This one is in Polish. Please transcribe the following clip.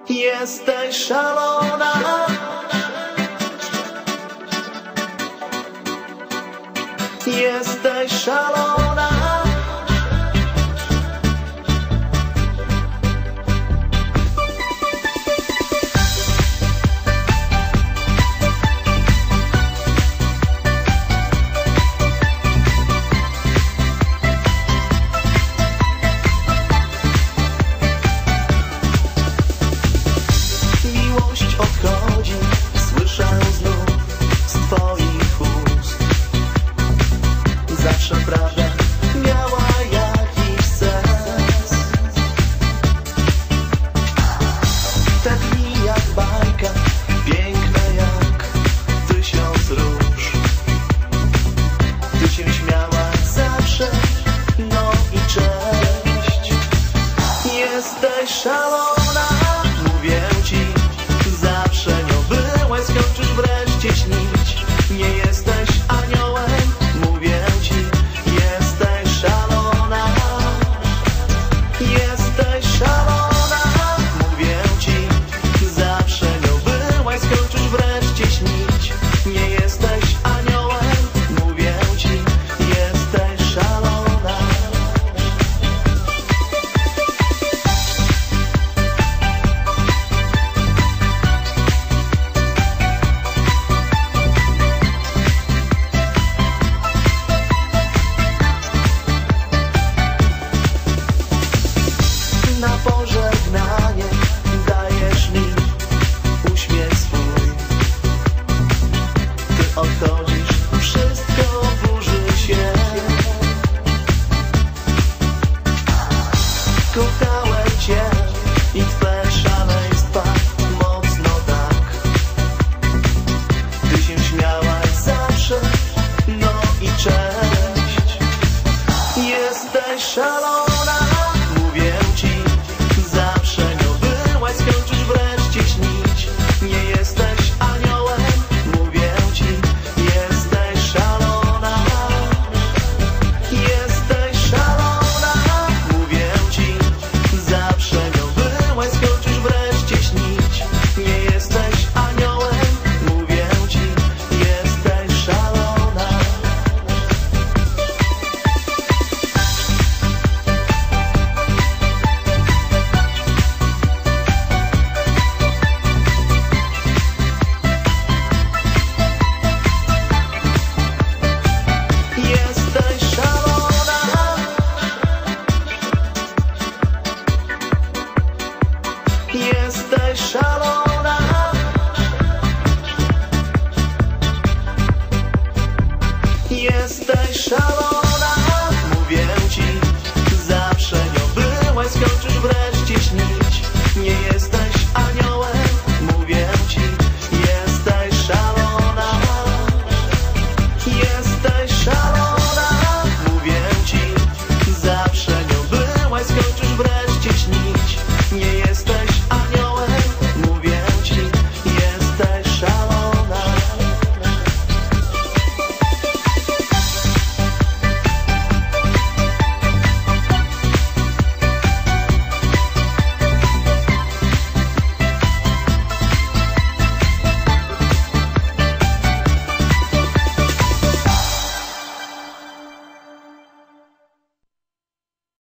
Jesteś szalona. Jesteś szalona. Miłość odchodzi, słyszę znów z twoich ust. Zawsze prawda miała jakiś sens. Te dni jak bajka, piękne jak 1000 róż. Ty się śmiałaś zawsze, no i cześć. Jesteś szalona, mówię ci, zawsze nią byłeś, skończysz wreszcie śnić. Nie jesteś aniołem, mówię ci, jesteś szalona. Jesteś szalona, mówię ci, zawsze nią byłeś, skończysz wreszcie śnić. Nie jesteś aniołem, mówię ci, jesteś szalona. Na pożegnanie dajesz mi uśmiech swój. Ty odchodzisz, wszystko burzy się. Kochałem cię i twe szaleństwa mocno tak. Ty się śmiałaś zawsze, no i cześć. Jesteś szalona, mówię ci, zawsze nią byłaś, skończysz wreszcie śnić. Nie jesteś aniołem, mówię ci, jesteś szalona. Jesteś szalona, mówię ci, zawsze nią byłaś, skończysz wreszcie śnić. Nie jesteś aniołem, mówię ci, jesteś szalona. Jesteś szalona. Jesteś szalona.